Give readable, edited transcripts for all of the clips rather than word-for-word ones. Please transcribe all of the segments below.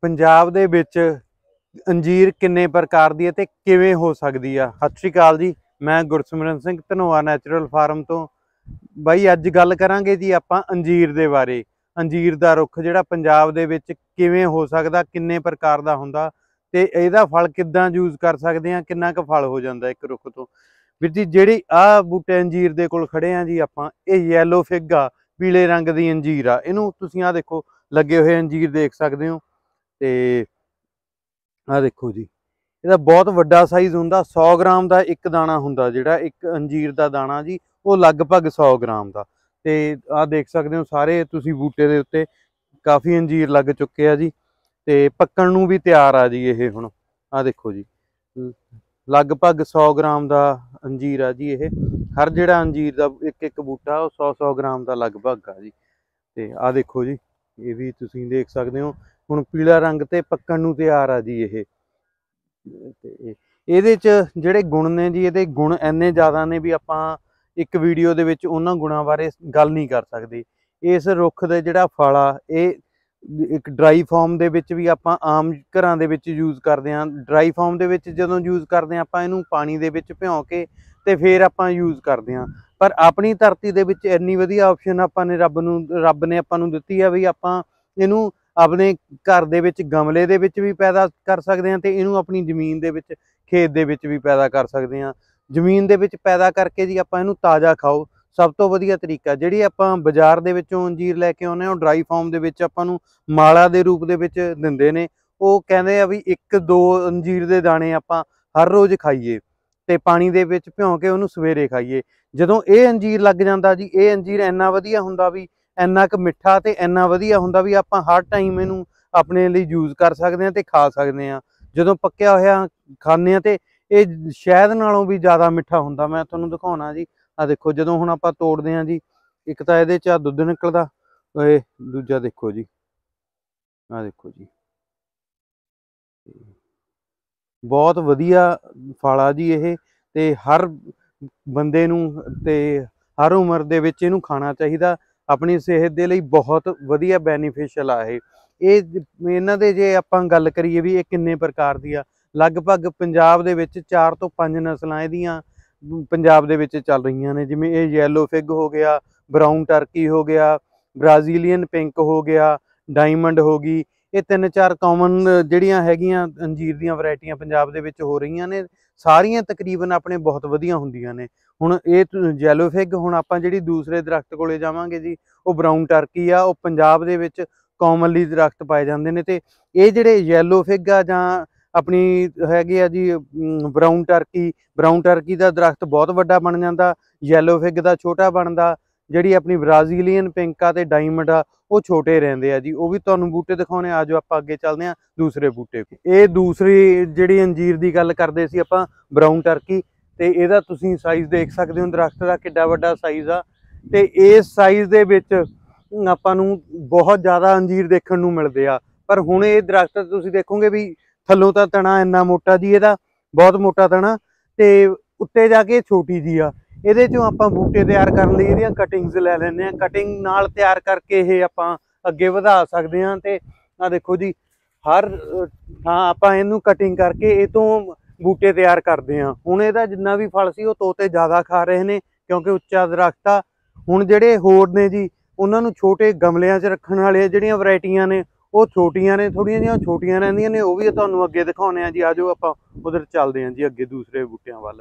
ਪੰਜਾਬ ਦੇ ਵਿੱਚ अंजीर किन्ने प्रकार दी है ते किवें हो सकदी आ। सत श्री अकाल जी, मैं गुरसिमरन सिंह धनोआ नैचुरल फार्म तो। बाई अज गल करांगे जी आपां अंजीर दे बारे। अंजीर दा रुख जिहड़ा पंजाब दे विच किवें हो सकदा, किन्ने प्रकार दा हुंदा ते इहदा फल किद्दां यूज़ कर सकदे आ, किन्ना क फल हो जांदा इक रुख तो। वीर जी जिहड़ी आ बूटे अंजीर दे कोल खड़े आ जी आपां, इह येलो फिग आ, पीले रंग दी अंजीर आ। इहनूं तुसीं आ देखो लगे होए अंजीर देख सकदे हो ते आ देखो जी, ਇਹਦਾ बहुत ਵੱਡਾ साइज़ ਹੁੰਦਾ। 100 ग्राम ਦਾ ਇੱਕ ਦਾਣਾ ਹੁੰਦਾ, ਜਿਹੜਾ ਇੱਕ ਅੰਜੀਰ ਦਾ ਦਾਣਾ ਜੀ ਉਹ ਲਗਭਗ 100 ग्राम ਦਾ। ਤੇ ਆ ਦੇਖ ਸਕਦੇ ਹੋ ਸਾਰੇ ਤੁਸੀਂ ਬੂਟੇ ਦੇ ਉੱਤੇ ਕਾਫੀ ਅੰਜੀਰ ਲੱਗ ਚੁੱਕੇ ਆ ਜੀ ਤੇ ਪੱਕਣ ਨੂੰ ਵੀ ਤਿਆਰ ਆ ਜੀ। ਇਹ ਹੁਣ ਆ ਦੇਖੋ ਜੀ, ਲਗਭਗ 100 ग्राम ਦਾ ਅੰਜੀਰ ਆ ਜੀ। ਇਹ ਹਰ ਜਿਹੜਾ ਅੰਜੀਰ ਦਾ ਇੱਕ ਬੂਟਾ ਉਹ 100 ग्राम ਦਾ ਲਗਭਗ ਆ ਜੀ। ਤੇ ਆ ਦੇਖੋ ਜੀ, ਇਹ ਵੀ ਤੁਸੀਂ ਦੇਖ ਸਕਦੇ ਹੋ ਹੁਣ ਪੀਲਾ ਰੰਗ ਤੇ ਪੱਕਣ ਨੂੰ ਤਿਆਰ ਆ ਜੀ। ਇਹ ਤੇ ਇਹਦੇ ਚ ਜਿਹੜੇ ਗੁਣ ਨੇ ਜੀ, ਇਹਦੇ ਗੁਣ ਇੰਨੇ ਜ਼ਿਆਦਾ ਨੇ ਵੀ ਆਪਾਂ ਇੱਕ ਵੀਡੀਓ ਦੇ ਵਿੱਚ ਉਹਨਾਂ ਗੁਣਾਂ ਬਾਰੇ ਗੱਲ ਨਹੀਂ ਕਰ ਸਕਦੇ। ਇਸ ਰੁੱਖ ਦਾ ਜਿਹੜਾ ਫਲ ਆ ਇਹ ਇੱਕ ਡਰਾਈ ਫਾਰਮ ਦੇ ਵਿੱਚ ਵੀ ਆਪਾਂ ਆਮ ਘਰਾਂ ਦੇ ਵਿੱਚ ਯੂਜ਼ ਕਰਦੇ ਹਾਂ। ਡਰਾਈ ਫਾਰਮ ਦੇ ਵਿੱਚ ਜਦੋਂ ਯੂਜ਼ ਕਰਦੇ ਹਾਂ ਆਪਾਂ ਇਹਨੂੰ ਪਾਣੀ ਦੇ ਵਿੱਚ ਭਿਉਂ ਕੇ ਤੇ ਫਿਰ ਆਪਾਂ ਯੂਜ਼ ਕਰਦੇ ਹਾਂ। ਪਰ ਆਪਣੀ ਧਰਤੀ ਦੇ ਵਿੱਚ ਇੰਨੀ ਵਧੀਆ ਆਪਸ਼ਨ ਆਪਾਂ ਨੇ ਰੱਬ ਨੇ ਆਪਾਂ ਨੂੰ ਦਿੱਤੀ ਆ ਵੀ ਆਪਾਂ ਇਹਨੂੰ ਆਪਣੇ घर ਦੇ ਵਿੱਚ ਗਮਲੇ ਦੇ ਵਿੱਚ ਵੀ ਪੈਦਾ ਕਰ ਸਕਦੇ ਹਾਂ ਤੇ ਇਹਨੂੰ ਆਪਣੀ ਜ਼ਮੀਨ ਦੇ ਵਿੱਚ ਖੇਤ ਦੇ ਵਿੱਚ ਵੀ ਪੈਦਾ ਕਰ ਸਕਦੇ ਹਾਂ। ਜ਼ਮੀਨ ਦੇ ਵਿੱਚ ਪੈਦਾ ਕਰਕੇ ਜੀ ਆਪਾਂ ਇਹਨੂੰ ਤਾਜ਼ਾ ਖਾਓ, ਸਭ ਤੋਂ ਵਧੀਆ ਤਰੀਕਾ। ਜਿਹੜੀ ਆਪਾਂ ਬਾਜ਼ਾਰ ਦੇ ਵਿੱਚੋਂ ਅੰਜੀਰ ਲੈ ਕੇ ਆਉਂਦੇ ਹਾਂ ਉਹ ਡਰਾਈ ਫਾਰਮ ਦੇ ਵਿੱਚ ਆਪਾਂ ਨੂੰ ਮਾਲਾ ਦੇ ਰੂਪ ਦੇ ਵਿੱਚ ਦਿੰਦੇ ਨੇ। ਉਹ ਕਹਿੰਦੇ ਆ ਵੀ 1-2 ਅੰਜੀਰ ਦੇ ਦਾਣੇ ਆਪਾਂ ਹਰ ਰੋਜ਼ ਖਾਈਏ ਤੇ ਪਾਣੀ ਦੇ ਵਿੱਚ ਭਿਉਂ ਕੇ ਉਹਨੂੰ ਸਵੇਰੇ ਖਾਈਏ। ਜਦੋਂ ਇਹ ਅੰਜੀਰ ਲੱਗ ਜਾਂਦਾ ਜੀ, ਇਹ ਅੰਜੀਰ ਇੰਨਾ ਵਧੀਆ ਹੁੰਦਾ ਵੀ ਇੰਨਾ ਕੁ ਮਿੱਠਾ ਤੇ ਇੰਨਾ ਵਧੀਆ ਹੁੰਦਾ ਵੀ ਆਪਾਂ ਹਰ ਟਾਈਮ ਇਹਨੂੰ ਆਪਣੇ ਲਈ ਯੂਜ਼ ਕਰ ਸਕਦੇ ਹਾਂ ਤੇ ਖਾ ਸਕਦੇ ਹਾਂ। ਜਦੋਂ ਪੱਕਿਆ ਹੋਇਆ ਖਾਂਦੇ ਹਾਂ ਤੇ ਇਹ ਸ਼ਹਿਦ ਨਾਲੋਂ ਵੀ ਜ਼ਿਆਦਾ ਮਿੱਠਾ ਹੁੰਦਾ। ਮੈਂ ਤੁਹਾਨੂੰ ਦਿਖਾਉਣਾ ਜੀ, ਆ ਦੇਖੋ ਜਦੋਂ ਹੁਣ ਆਪਾਂ ਤੋੜਦੇ ਹਾਂ ਜੀ, ਇੱਕ ਤਾਂ ਇਹਦੇ 'ਚ ਆ ਦੁੱਧ ਨਿਕਲਦਾ, ਇਹ ਦੂਜਾ ਦੇਖੋ ਜੀ, ਆ ਦੇਖੋ ਜੀ, ਬਹੁਤ ਵਧੀਆ ਫਲ ਆ ਜੀ ਇਹ। ਤੇ ਹਰ ਬੰਦੇ ਨੂੰ ਤੇ ਹਰ ਉਮਰ ਦੇ ਵਿੱਚ ਇਹਨੂੰ ਖਾਣਾ ਚਾਹੀਦਾ। ਆਪਣੀ ਸਿਹਤ ਦੇ ਲਈ ਬਹੁਤ ਵਧੀਆ ਬੈਨੀਫਿਸ਼ਲ ਆ ਇਹ। ਇਹਨਾਂ ਦੇ ਜੇ ਆਪਾਂ ਗੱਲ ਕਰੀਏ ਵੀ ਇਹ ਕਿੰਨੇ ਪ੍ਰਕਾਰ ਦੀ ਆ, ਲਗਭਗ ਪੰਜਾਬ ਦੇ ਵਿੱਚ 4 ਤੋਂ 5 ਨਸਲਾਂ ਇਹਦੀਆਂ ਪੰਜਾਬ ਦੇ ਵਿੱਚ ਚੱਲ ਰਹੀਆਂ ਨੇ। ਜਿਵੇਂ ਇਹ ਯੈਲੋ ਫਿਗ ਹੋ ਗਿਆ, ਬਰਾਊਨ ਟਰਕੀ ਹੋ ਗਿਆ, ਬ੍ਰਾਜ਼ੀਲੀਅਨ ਪਿੰਕ ਹੋ ਗਿਆ, ਡਾਇਮੰਡ ਹੋ ਗਈ। ਇਹ 3-4 ਕਾਮਨ ਜਿਹੜੀਆਂ ਹੈਗੀਆਂ ਅੰਜੀਰ ਦੀਆਂ ਵੈਰਾਈਟੀਆਂ ਪੰਜਾਬ ਦੇ ਵਿੱਚ ਹੋ ਰਹੀਆਂ ਨੇ। ਸਾਰੀਆਂ ਤਕਰੀਬਨ ਆਪਣੇ ਬਹੁਤ ਵਧੀਆ ਹੁੰਦੀਆਂ ਨੇ। ਹੁਣ ਇਹ ਯੈਲੋ ਫਿਗ, ਹੁਣ ਆਪਾਂ ਜਿਹੜੀ ਦੂਸਰੇ ਦਰਖਤ ਕੋਲੇ ਜਾਵਾਂਗੇ ਜੀ, ਉਹ ਬਰਾਊਨ ਟਰਕੀ ਆ। ਉਹ ਪੰਜਾਬ ਦੇ ਵਿੱਚ ਕਾਮਨਲੀ ਦਰਖਤ ਪਾਏ ਜਾਂਦੇ ਨੇ। ਤੇ ਇਹ ਜਿਹੜੇ ਯੈਲੋ ਫਿਗ ਆ ਜਾਂ ਆਪਣੀ ਹੈਗੇ ਆ ਜੀ ਬਰਾਊਨ ਟਰਕੀ ਦਾ ਦਰਖਤ ਬਹੁਤ ਵੱਡਾ ਬਣ ਜਾਂਦਾ, ਯੈਲੋ ਫਿਗ ਦਾ ਛੋਟਾ ਬਣਦਾ। ਜਿਹੜੀ ਆਪਣੀ ਬ੍ਰਾਜ਼ੀਲੀਅਨ ਪਿੰਕ ਆ ਤੇ ਡਾਇਮੰਡ ਆ ਉਹ ਛੋਟੇ ਰਹਿੰਦੇ ਆ ਜੀ। ਉਹ ਵੀ ਤੁਹਾਨੂੰ ਬੂਟੇ ਦਿਖਾਉਣੇ, ਆ ਜੋ ਆਪਾਂ ਅੱਗੇ ਚੱਲਦੇ ਹਾਂ ਦੂਸਰੇ ਬੂਟੇ। ਇਹ ਦੂਸਰੀ ਜਿਹੜੀ ਅੰਜੀਰ ਦੀ ਗੱਲ ਕਰਦੇ ਸੀ ਆਪਾਂ, ਬਰਾਊਨ ਟਰਕੀ, ਤੇ ਇਹਦਾ ਤੁਸੀਂ ਸਾਈਜ਼ ਦੇਖ ਸਕਦੇ ਹੋ ਦਰਖਤ ਦਾ ਕਿੱਡਾ ਵੱਡਾ ਸਾਈਜ਼ ਆ। ਤੇ ਇਸ ਸਾਈਜ਼ ਦੇ ਵਿੱਚ ਆਪਾਂ ਨੂੰ ਬਹੁਤ ਜ਼ਿਆਦਾ ਅੰਜੀਰ ਦੇਖਣ ਨੂੰ ਮਿਲਦੇ ਆ। ਪਰ ਹੁਣ ਇਹ ਦਰਖਤ ਤੁਸੀਂ ਦੇਖੋਗੇ ਵੀ ਥੱਲੋਂ ਤਾਂ ਤਣਾ ਇੰਨਾ ਮੋਟਾ ਜੀ, ਇਹਦਾ ਬਹੁਤ ਮੋਟਾ ਤਣਾ, ਤੇ ਉੱਤੇ ਜਾ ਕੇ ਛੋਟੀ ਜੀ ਆ। ਇਹਦੇ ਚੋਂ ਆਪਾਂ ਬੂਟੇ ਤਿਆਰ ਕਰਨ ਲਈ ਇਹਦੀਆਂ ਕਟਿੰਗਸ ਲੈ ਲੈਂਦੇ ਹਾਂ। ਕਟਿੰਗ ਨਾਲ ਤਿਆਰ ਕਰਕੇ ਇਹ ਆਪਾਂ ਅੱਗੇ ਵਧਾ ਸਕਦੇ ਹਾਂ। ਤੇ ਆ ਦੇਖੋ ਜੀ, ਹਰ ਥਾਂ ਆਪਾਂ ਇਹਨੂੰ ਕਟਿੰਗ ਕਰਕੇ ਇਹ ਤੋਂ ਬੂਟੇ ਤਿਆਰ ਕਰਦੇ ਹਾਂ। ਹੁਣ ਇਹਦਾ ਜਿੰਨਾ ਵੀ ਫਲ ਸੀ ਉਹ ਤੋਤੇ ਜ਼ਿਆਦਾ ਖਾ ਰਹੇ ਨੇ ਕਿਉਂਕਿ ਉੱਚਾ ਦਰਖਤ ਆ। ਹੁਣ ਜਿਹੜੇ ਹੋਰ ਨੇ ਜੀ, ਉਹਨਾਂ ਨੂੰ ਛੋਟੇ ਗਮਲਿਆਂ 'ਚ ਰੱਖਣ ਵਾਲੇ ਜਿਹੜੀਆਂ ਵੈਰਾਈਟੀਆਂ ਨੇ ਉਹ ਛੋਟੀਆਂ ਨੇ, ਥੋੜ੍ਹੀਆਂ ਜਿਹੀਆਂ ਛੋਟੀਆਂ ਰਹਿੰਦੀਆਂ ਨੇ। ਉਹ ਵੀ ਤੁਹਾਨੂੰ ਅੱਗੇ ਦਿਖਾਉਂਦੇ ਹਾਂ ਜੀ। ਆ ਜਾਓ ਆਪਾਂ ਉਧਰ ਚੱਲਦੇ ਹਾਂ ਜੀ ਅੱਗੇ ਦੂਸਰੇ ਬੂਟਿਆਂ ਵੱਲ।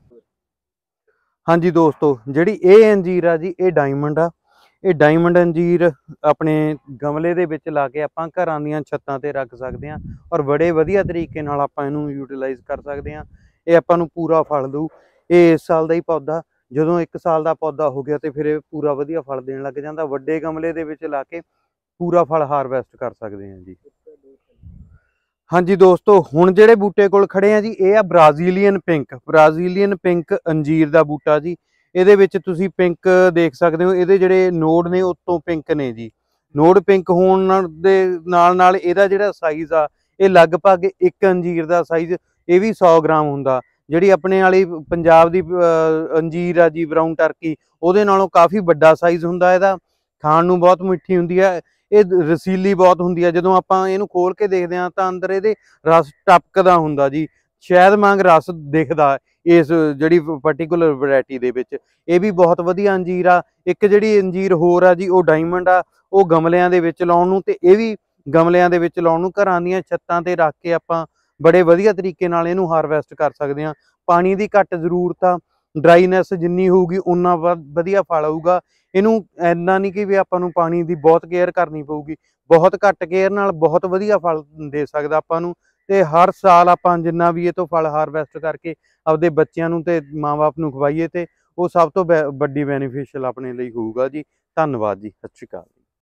ਹਾਂਜੀ ਦੋਸਤੋ, ਜਿਹੜੀ ਇਹ ਅੰਜੀਰ ਆ ਜੀ, ਇਹ ਡਾਇਮੰਡ ਆ। ਇਹ ਡਾਇਮੰਡ ਅੰਜੀਰ ਆਪਣੇ ਗਮਲੇ ਦੇ ਵਿੱਚ ਲਾ ਕੇ ਆਪਾਂ ਘਰਾਂ ਦੀਆਂ ਛੱਤਾਂ ਤੇ ਰੱਖ ਸਕਦੇ ਹਾਂ ਔਰ ਬੜੇ ਵਧੀਆ ਤਰੀਕੇ ਨਾਲ ਆਪਾਂ ਇਹਨੂੰ ਯੂਟੀਲਾਈਜ਼ ਕਰ ਸਕਦੇ ਹਾਂ। ਇਹ ਆਪਾਂ ਨੂੰ ਪੂਰਾ ਫਲ ਦਊ। ਇਹ ਇਸ ਸਾਲ ਦਾ ਹੀ ਪੌਦਾ, ਜਦੋਂ 1 ਸਾਲ ਦਾ ਪੌਦਾ ਹੋ ਗਿਆ ਤੇ ਫਿਰ ਇਹ ਪੂਰਾ ਵਧੀਆ ਫਲ ਦੇਣ ਲੱਗ ਜਾਂਦਾ। ਵੱਡੇ ਗਮਲੇ ਦੇ ਵਿੱਚ ਲਾ ਕੇ ਪੂਰਾ ਫਲ ਹਾਰਵੈਸਟ ਕਰ ਸਕਦੇ ਹਾਂ ਜੀ। ਹਾਂਜੀ ਦੋਸਤੋ, ਹੁਣ ਜਿਹੜੇ ਬੂਟੇ ਕੋਲ ਖੜੇ ਆ ਜੀ, ਇਹ ਆ ਬ੍ਰਾਜ਼ੀਲੀਅਨ ਪਿੰਕ ਅੰਜੀਰ ਦਾ ਬੂਟਾ ਜੀ। ਇਹਦੇ ਵਿੱਚ ਤੁਸੀਂ ਪਿੰਕ ਦੇਖ ਸਕਦੇ ਹੋ। ਇਹਦੇ ਜਿਹੜੇ ਨੋਡ ਨੇ ਉੱਤੋਂ ਪਿੰਕ ਨੇ ਜੀ। ਨੋਡ ਪਿੰਕ ਹੋਣ ਦੇ ਨਾਲ ਇਹਦਾ ਜਿਹੜਾ ਸਾਈਜ਼ ਆ ਇਹ ਲਗਭਗ ਇੱਕ ਅੰਜੀਰ ਦਾ ਸਾਈਜ਼ ਇਹ ਵੀ 100 ਗ੍ਰਾਮ ਹੁੰਦਾ। ਜਿਹੜੀ ਆਪਣੇ ਵਾਲੀ ਪੰਜਾਬ ਦੀ ਅੰਜੀਰ ਆ ਜੀ ਬਰਾਊਨ ਟਰਕੀ, ਉਹਦੇ ਨਾਲੋਂ ਕਾਫੀ ਵੱਡਾ ਸਾਈਜ਼ ਹੁੰਦਾ ਇਹਦਾ। ਖਾਣ ਨੂੰ ਬਹੁਤ ਮਿੱਠੀ ਹੁੰਦੀ ਹੈ। ਇਹ ਰਸੀਲੀ ਬਹੁਤ ਹੁੰਦੀ ਆ। ਜਦੋਂ ਆਪਾਂ ਇਹਨੂੰ ਖੋਲ ਕੇ ਦੇਖਦੇ ਹਾਂ ਤਾਂ ਅੰਦਰ ਇਹਦੇ ਰਸ ਟਪਕਦਾ ਹੁੰਦਾ ਜੀ, ਸ਼ਾਇਦ ਵਾਂਗ ਰਸ ਦਿਖਦਾ ਇਸ ਜਿਹੜੀ ਪਾਰਟਿਕੂਲਰ ਵੈਰਾਈਟੀ ਦੇ ਵਿੱਚ। ਇਹ ਵੀ ਬਹੁਤ ਵਧੀਆ ਅੰਜੀਰ ਆ। ਇੱਕ ਜਿਹੜੀ ਅੰਜੀਰ ਹੋਰ ਆ ਜੀ, ਉਹ ਡਾਇਮੰਡ ਆ। ਉਹ ਗਮਲਿਆਂ ਦੇ ਵਿੱਚ ਲਾਉਣ ਨੂੰ, ਤੇ ਇਹ ਵੀ ਗਮਲਿਆਂ ਦੇ ਵਿੱਚ ਲਾਉਣ ਨੂੰ, ਘਰਾਂ ਦੀਆਂ ਛੱਤਾਂ ਤੇ ਰੱਖ ਕੇ ਆਪਾਂ ਬੜੇ ਵਧੀਆ ਤਰੀਕੇ ਨਾਲ ਇਹਨੂੰ ਹਾਰਵੈਸਟ ਕਰ ਸਕਦੇ ਹਾਂ। ਪਾਣੀ ਦੀ ਘੱਟ ਜ਼ਰੂਰਤ ਆ, ਡਰਾਈਨੈਸ ਜਿੰਨੀ ਹੋਊਗੀ ਉਨਾ ਵਧੀਆ ਫਲ ਆਊਗਾ। ਇਹਨੂੰ ਇੰਨਾ ਨਹੀਂ ਕਿ ਵੀ ਆਪਾਂ ਨੂੰ ਪਾਣੀ ਦੀ ਬਹੁਤ ਕੇਅਰ ਕਰਨੀ ਪਊਗੀ, ਬਹੁਤ ਘੱਟ ਕੇਅਰ ਨਾਲ ਬਹੁਤ ਵਧੀਆ ਫਲ ਦੇ ਸਕਦਾ ਆਪਾਂ ਨੂੰ। ਤੇ ਹਰ ਸਾਲ ਆਪਾਂ ਜਿੰਨਾ ਵੀ ਇਹ ਤੋਂ ਫਲ ਹਾਰਵੈਸਟ ਕਰਕੇ ਆਪਦੇ ਬੱਚਿਆਂ ਨੂੰ ਤੇ ਮਾਂ-ਬਾਪ ਨੂੰ ਖਵਾਈਏ ਤੇ ਉਹ ਸਭ ਤੋਂ ਵੱਡੀ ਬੈਨੀਫਿਸ਼ੀਅਲ ਆਪਣੇ ਲਈ ਹੋਊਗਾ ਜੀ। ਧੰਨਵਾਦ ਜੀ, ਸਤਿ ਸ਼੍ਰੀ ਅਕਾਲ।